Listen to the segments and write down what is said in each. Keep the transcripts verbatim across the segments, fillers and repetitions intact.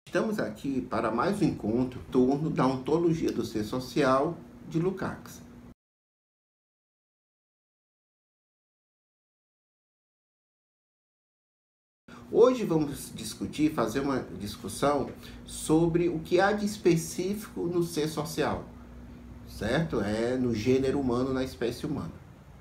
Estamos aqui para mais um encontro em torno da ontologia do ser social de Lukács. Hoje vamos discutir, fazer uma discussão sobre o que há de específico no ser social, certo? É no gênero humano, na espécie humana.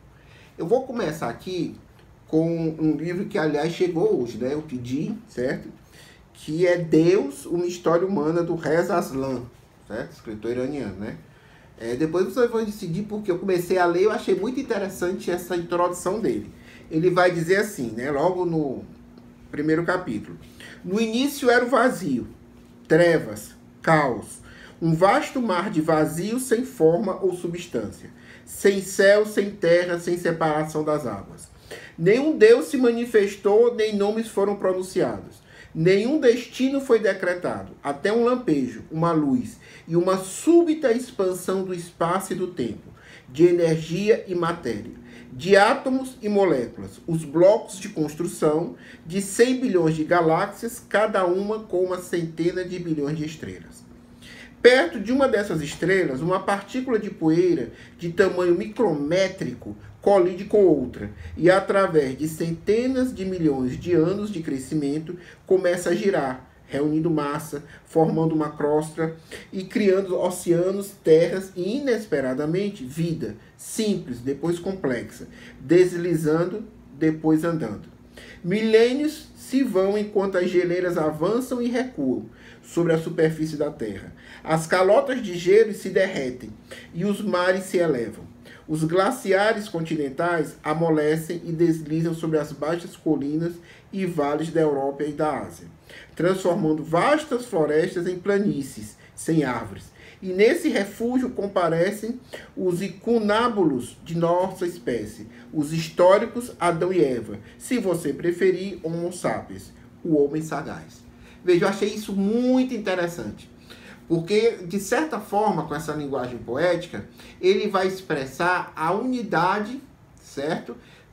Eu vou começar aqui com um livro que, aliás, chegou hoje, né? Eu pedi, certo? Que é Deus, uma história humana, do Reza Aslan, certo? Escritor iraniano, né? É, depois vocês vão decidir, porque eu comecei a ler, eu achei muito interessante essa introdução dele. Ele vai dizer assim, né? Logo no primeiro capítulo. No início era o vazio, trevas, caos, um vasto mar de vazio sem forma ou substância, sem céu, sem terra, sem separação das águas. Nenhum Deus se manifestou, nem nomes foram pronunciados. Nenhum destino foi decretado, até um lampejo, uma luz e uma súbita expansão do espaço e do tempo, de energia e matéria, de átomos e moléculas, os blocos de construção de cem bilhões de galáxias, cada uma com uma centena de bilhões de estrelas. Perto de uma dessas estrelas, uma partícula de poeira de tamanho micrométrico colide com outra, e através de centenas de milhões de anos de crescimento, começa a girar, reunindo massa, formando uma crosta e criando oceanos, terras e, inesperadamente, vida, simples, depois complexa, deslizando, depois andando. Milênios se vão enquanto as geleiras avançam e recuam sobre a superfície da Terra. As calotas de gelo se derretem e os mares se elevam. Os glaciares continentais amolecem e deslizam sobre as baixas colinas e vales da Europa e da Ásia, transformando vastas florestas em planícies sem árvores. E nesse refúgio comparecem os incunábulos de nossa espécie, os históricos Adão e Eva, se você preferir, Homo sapiens, o homem sagaz. Veja, eu achei isso muito interessante. Porque, de certa forma, com essa linguagem poética, ele vai expressar a unidade, certo?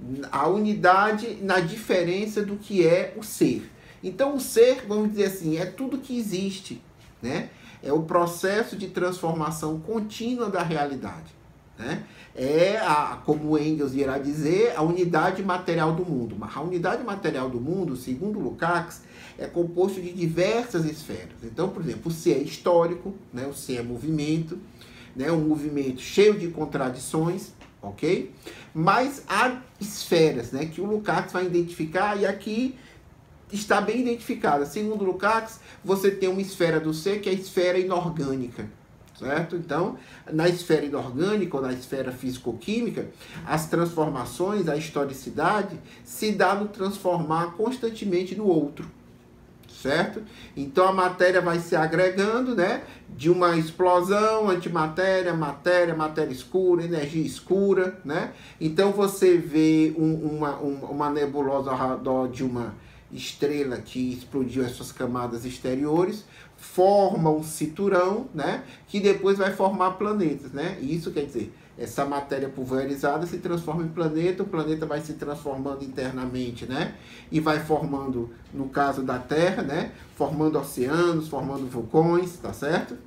A unidade na diferença do que é o ser. Então, o ser, vamos dizer assim, é tudo que existe, né? É o processo de transformação contínua da realidade, né? É, a, como Engels irá dizer, a unidade material do mundo. Mas a unidade material do mundo, segundo Lukács, é composto de diversas esferas. Então, por exemplo, o ser é histórico, né? O ser é movimento, né? Um movimento cheio de contradições, ok? Mas há esferas, né? Que o Lukács vai identificar, e aqui está bem identificada. Segundo Lukács, você tem uma esfera do ser que é a esfera inorgânica, certo? Então, na esfera inorgânica ou na esfera físico-química, as transformações, a historicidade, se dá no transformar constantemente no outro, certo? Então, a matéria vai se agregando, né? De uma explosão, antimatéria, matéria, matéria escura, energia escura, né? Então, você vê um, uma, uma, uma nebulosa ao redor de uma estrela que explodiu as suas camadas exteriores, forma um cinturão, né, que depois vai formar planetas, né? Isso quer dizer, essa matéria pulverizada se transforma em planeta, o planeta vai se transformando internamente, né? E vai formando, no caso da Terra, né, formando oceanos, formando vulcões, tá certo?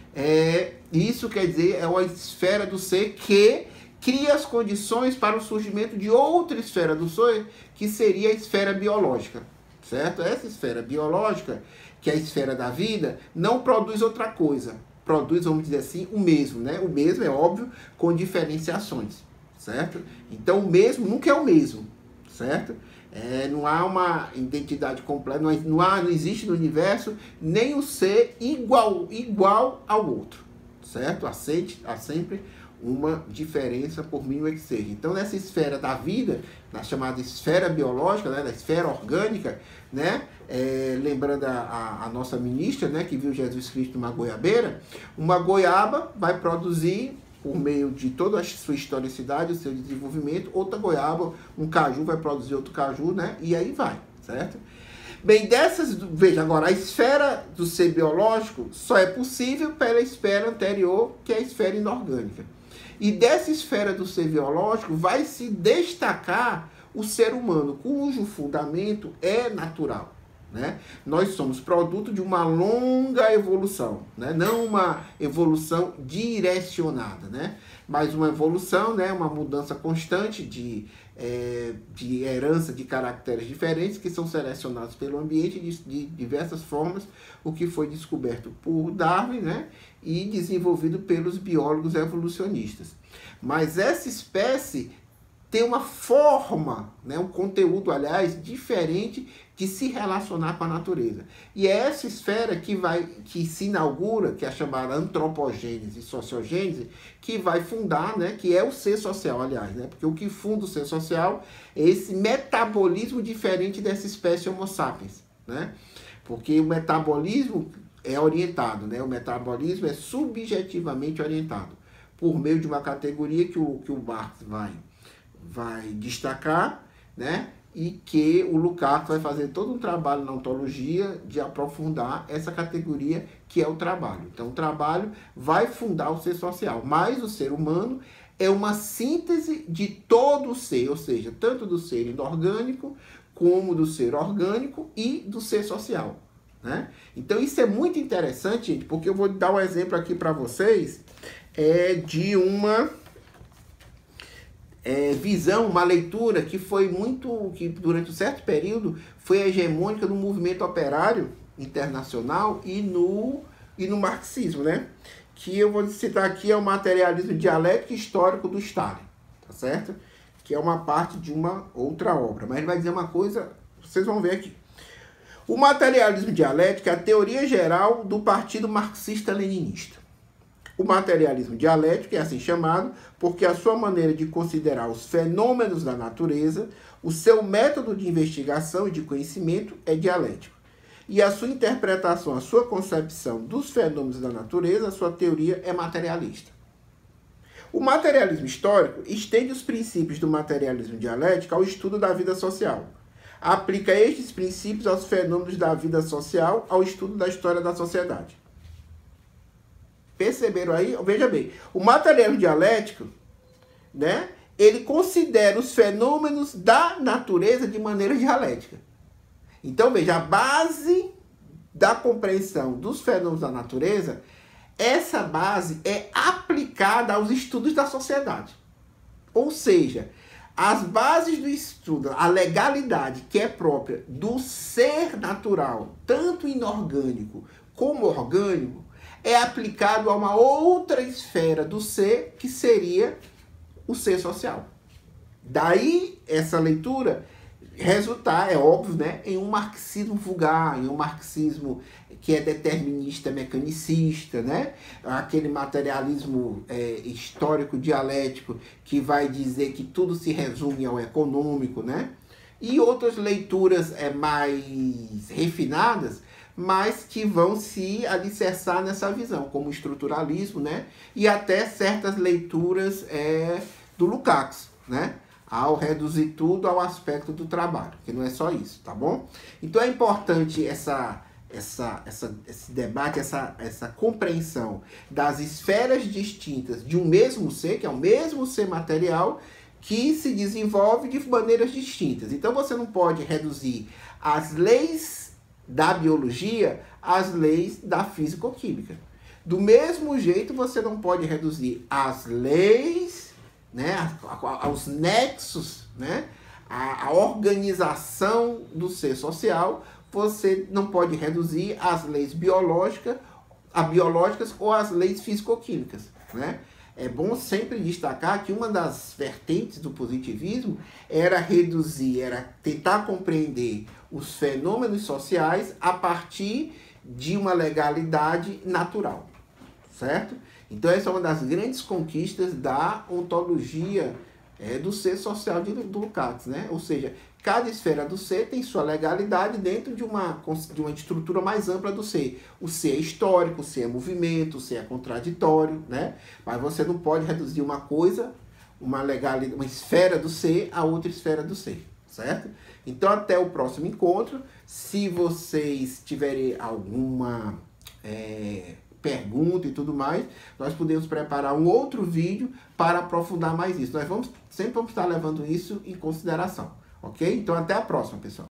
É, isso quer dizer, é uma esfera do ser que cria as condições para o surgimento de outra esfera do ser, que seria a esfera biológica, certo? Essa esfera biológica, que é a esfera da vida, não produz outra coisa. Produz, vamos dizer assim, o mesmo, né? O mesmo, é óbvio, com diferenciações, certo? Então, o mesmo nunca é o mesmo, certo? É, não há uma identidade completa, não, não, há, não existe no universo nem o ser igual, igual ao outro, certo? Aceite, há sempre uma diferença, por mínima que seja. Então, nessa esfera da vida, na chamada esfera biológica, né, da esfera orgânica, né, é, lembrando a, a, a nossa ministra, né, que viu Jesus Cristo numa goiabeira, uma goiaba vai produzir, por meio de toda a sua historicidade, o seu desenvolvimento, outra goiaba, um caju vai produzir outro caju, né, e aí vai, certo? Bem, dessas, veja agora, a esfera do ser biológico só é possível pela esfera anterior, que é a esfera inorgânica. E dessa esfera do ser biológico vai se destacar o ser humano, cujo fundamento é natural, né? Nós somos produto de uma longa evolução, né? Não uma evolução direcionada, né? Mas uma evolução, né? Uma mudança constante de, é, de herança de caracteres diferentes que são selecionados pelo ambiente de, de diversas formas, o que foi descoberto por Darwin, né? E desenvolvido pelos biólogos evolucionistas. Mas essa espécie tem uma forma, né, um conteúdo, aliás, diferente de se relacionar com a natureza. E é essa esfera que, vai, que se inaugura, que é a chamada antropogênese e sociogênese, que vai fundar, né, que é o ser social, aliás, né, porque o que funda o ser social é esse metabolismo diferente dessa espécie Homo sapiens, né, porque o metabolismo é orientado, né, o metabolismo é subjetivamente orientado, por meio de uma categoria que o, que o Marx vai... vai destacar, né? E que o Lukács vai fazer todo um trabalho na ontologia de aprofundar essa categoria que é o trabalho. Então, o trabalho vai fundar o ser social, mas o ser humano é uma síntese de todo o ser, ou seja, tanto do ser inorgânico, como do ser orgânico e do ser social, né? Então, isso é muito interessante, gente, porque eu vou dar um exemplo aqui para vocês é, de uma... É, visão, uma leitura que foi muito, que durante um certo período foi hegemônica no movimento operário internacional e no, e no marxismo, né? Que eu vou citar aqui é o materialismo dialético e histórico do Stalin, tá certo? Que é uma parte de uma outra obra, mas ele vai dizer uma coisa, vocês vão ver aqui. O materialismo dialético é a teoria geral do partido marxista-leninista. O materialismo dialético é assim chamado porque a sua maneira de considerar os fenômenos da natureza, o seu método de investigação e de conhecimento é dialético. E a sua interpretação, a sua concepção dos fenômenos da natureza, a sua teoria é materialista. O materialismo histórico estende os princípios do materialismo dialético ao estudo da vida social. Aplica estes princípios aos fenômenos da vida social, ao estudo da história da sociedade. Perceberam aí? Veja bem, o materialismo dialético, né, ele considera os fenômenos da natureza de maneira dialética. Então, veja, a base da compreensão dos fenômenos da natureza, essa base é aplicada aos estudos da sociedade. Ou seja, as bases do estudo, a legalidade que é própria do ser natural, tanto inorgânico como orgânico, é aplicado a uma outra esfera do ser, que seria o ser social. Daí, essa leitura resultar, é óbvio, né, em um marxismo vulgar, em um marxismo que é determinista, mecanicista, né? Aquele materialismo é, histórico dialético que vai dizer que tudo se resume ao econômico, né? E outras leituras é, mais refinadas, mas que vão se alicerçar nessa visão, como o estruturalismo, né? E até certas leituras é, do Lukács, né? Ao reduzir tudo ao aspecto do trabalho, que não é só isso, tá bom? Então é importante essa, essa, essa, esse debate, essa, essa compreensão das esferas distintas de um mesmo ser, que é o mesmo ser material, que se desenvolve de maneiras distintas. Então você não pode reduzir as leis da biologia às leis da físico-química. Do mesmo jeito, você não pode reduzir as leis, né, aos nexos, né, a, a organização do ser social, você não pode reduzir as leis biológicas, a biológicas ou as leis físico-químicas, né? É bom sempre destacar que uma das vertentes do positivismo era reduzir, era tentar compreender os fenômenos sociais a partir de uma legalidade natural, certo? Então essa é uma das grandes conquistas da ontologia é, do ser social de, do Lukács, né? Ou seja, cada esfera do ser tem sua legalidade dentro de uma, de uma estrutura mais ampla do ser. O ser é histórico, o ser é movimento, o ser é contraditório, né? Mas você não pode reduzir uma coisa, uma legalidade, uma esfera do ser a outra esfera do ser, certo? Então até o próximo encontro. Se vocês tiverem alguma é, pergunta e tudo mais, nós podemos preparar um outro vídeo para aprofundar mais isso. Nós vamos, sempre vamos estar levando isso em consideração. Ok? Então, até a próxima, pessoal.